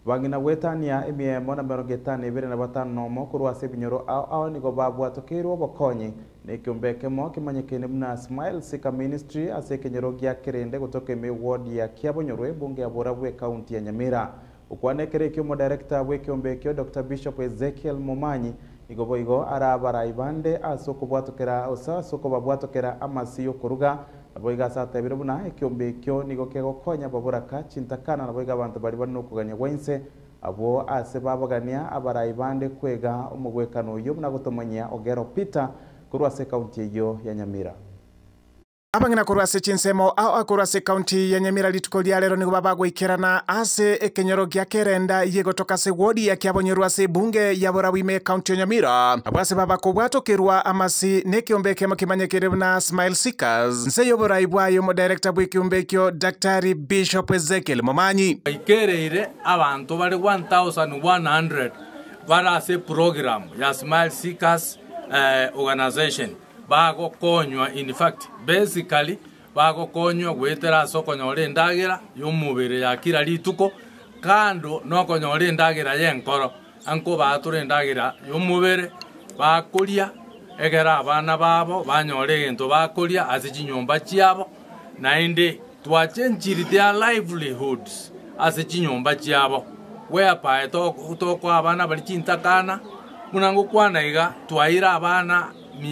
Wangina wetania emie mona merogeta nebere na batano mo kurwa sebinyoro au nigo babwa tokero bokonyi ne kyombeke mo kimanyekene muna Smile Sika Ministry ase kenyoro gya kerende gutoke me ward ya Kiabonyorwe bunge ya Borabu county ya Nyamira ukwane kerekyo mo director we kyombekyo Dr. Bishop Ezekiel Momanyi igoboigo arabara ibande asoko bwatokera osa soko babwatokera amasiyo kuruga aboiga sata birubuna ekyombekyo nigo kego konya baburaka cintakana naboiga abantu bari barino kuganya wense abo ase babagania abara ibande kwega umugwekano yo munagotomanya Ogero Peter kurwase county yo ya Nyamira. Abangina kurwase chinsemo au akurwase county ya Nyamira litukolia lero nigo babagwikirana ase ekenyoro gya kerenda yegotoka se wodi ya Kiabonyorwe se bunge ya Borawime county ya Nyamira abase babakobwatokerwa amasi nekyombeke mukimanyekere na Smile Seekers nseyo boraibwayo mo director bw'ekyombekyo Dr. Bishop Ezekiel Momanyi ikereire abantu bari 1100 barase program ya Smile Seekers organization bago konywa. In fact basically bago konywa gwetera soko nyore ndagira y'umubiri ya kira lituko kando no konyore ndagira yenkoro anko bature ndagira y'umubiri bakulia egera abana babo banyore gento bakulia azikinyomba cyabo nainde twachenjiri their livelihoods azikinyomba cyabo whereby to abana bali cintakana munango kwanaiga twaira abana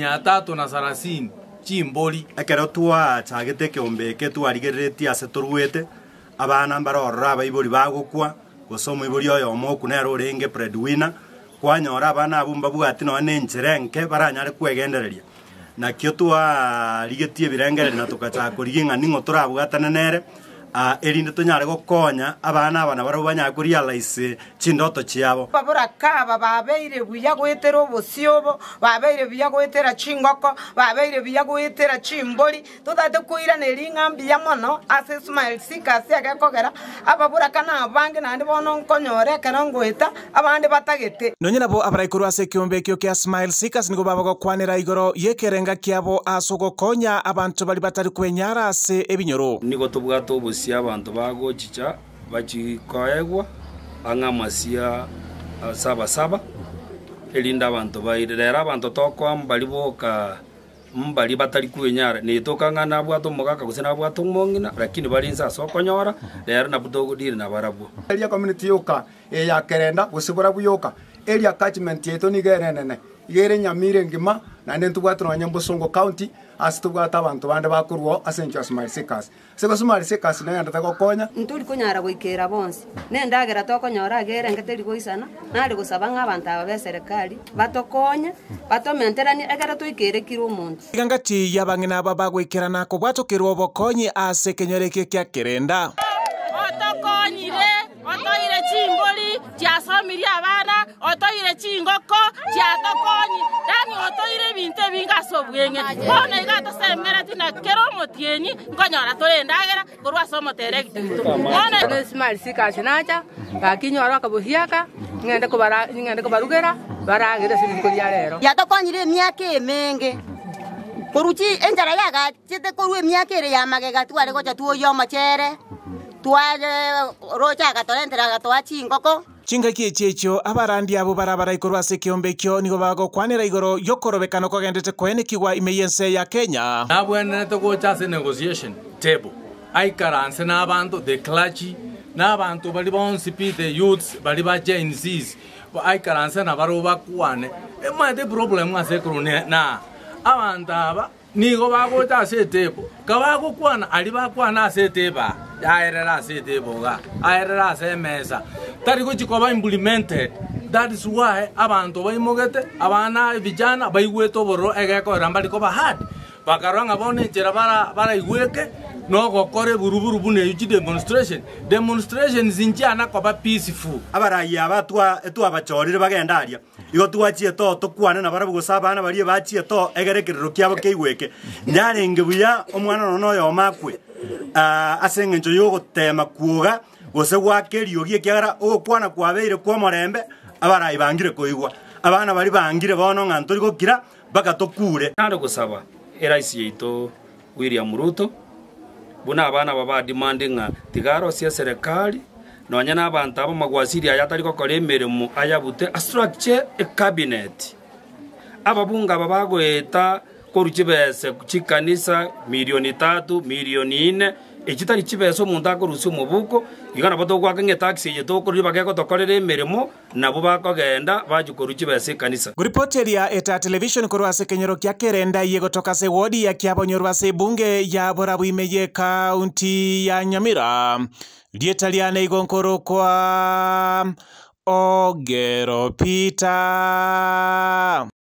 330 chimboli ekero twa chagete kyombeke twarigeretie ase turwete abana mbarorora abaibori bagukwa gosoma ibori oyo moku nero orenge breadwinner kwanyora abana abumba bwati no nencherenke baranyare kwegendereria nakyo twarigetie birengereri na tukachakoriginga ningo turabwatana nere erinde tunyare gokonya abana abana baro banyakurealize chindoto chiabo babura kaba babeire buya gwetera obosyobo babeire buya gwetera chingoko babeire buya gwetera chimboli tudate kuira nering'ambi ya mono ase Smile Seekers yakekogera ababura kana abange nandi bono nkonyore kero ngweta abandi batagete nonye nabo abaraikuru ase kyombekyo kya Smile Seekers nigo babagokwanira igoro yekerenga kyabo asogo konya abantu bali batari kwenyara ase ebinyoro nigo tubwato abantu bagochicha bachikoegwa angamasia saba elinda abantu bairera abantu tokwa mbali boka mbali batari kwenyara nitokangana bwato mogaka kusena bwato mongina lakini balinza sokonyora lero na butogodire na barabu area community yoka ya kerenda gusibora buyoka area catchment yeto ni gerenene igere Nyamire ngima na ndentu bwatro Nyambosongo county asitubwata abantu bande bakurwo asencho Smile Seekers sego Smile Seekers na yanda takokonya nturi kunyara gwikera bonse nendagera tokonyora agere ngeteri goisana nari gusaba nk'abantu aba serikali batokonya batomenterani egera twikere kiro umuntu igangati yabangina babagwikirana ko bwatokerwa bokonyi ase kenyoreke kya kerenda otokonyire otoire chimboli chasomiria abana otoire chingoko chatokonyi dani otoire binte bingasobwenge bona igato semera tina kero motieni nkonyora torendagera kurwa somo terekti bona Smile Seekers nacha bakinyora kabuhiaka ngende kubarugera baragire sibikuriya rero yatokonyire myaka emenge koruchi enjara yaga chete korwe myaka ere ya magega tware gocha tuoyo machere tware rocha gatorentera gatwa chingoko chinga kiechecho abarandi abo barabara ikorwa se kyombekyo nigo bagokwanira igoro yokorobekano kogendete kwenekigwa imeyense ya Kenya nabwene to gocha se negotiation table aikaranse n'abantu the clergy n'abantu bali bonse the youths bali ba Gen Zs aikaranse na baro bakwane emade problem ase krone na abantu aba nigo bagocha se table kabagokwana ali bakwana ase table aerera se table ga aerera se mesa tari kuchikoba implemented. That is why abantu baimogete abana vijana baigweto boro egeko rambali ko bahad bakaranga bone chera bara igweke no gokore buruburu bune yuji demonstration zinjana ko ba peaceful abarayi abatwa abachorire bagendaria igo twachie to kwana na barabu gusabana bari bachie to egerekerero kyabo keigweke nyarenge buya omwana no yo makwe asengenjo yo gotema kuoga gose gwakerio gie kyara okwana kwabeire kwa morembe abarayi bangire koigwa abana bari bangire bono ngantori gokira bakatokure nando gusaba eraisi yeito William Ruto buna abana baba demanding tigaro cia serikali nonya n'abantu abo magwasiri aya atari gokora emirimo ayabute a structure a cabinet ababunga aba bagoeta koru chibese chikanisa milioni 3 milioni 4 ekitari chibese omuntu akorusia omubuko igana batogwaka ng'etaxi yetokori bageko tokorera emirimo nabo bakogenda bagikoru chibese kanisa. Guripoteria eta television korwa ase kenyero kia Kerenda yegotoka se wodi ya kiabonyorwa se bunge ya Borabuime ye kaunti ya Nyamira lietaliane igonkoro kwa Ogero Peter.